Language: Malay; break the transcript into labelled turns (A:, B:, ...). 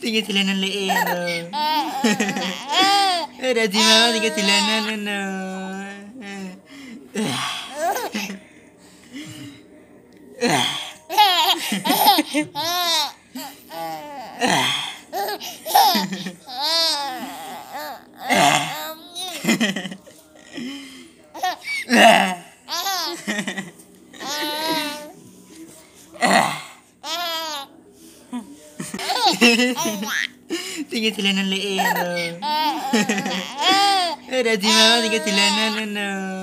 A: Tinggal celana leher tu. Rajin mama tinggal celana tu. Tinggal celana leher tu. Rajin mama tinggal celana tu.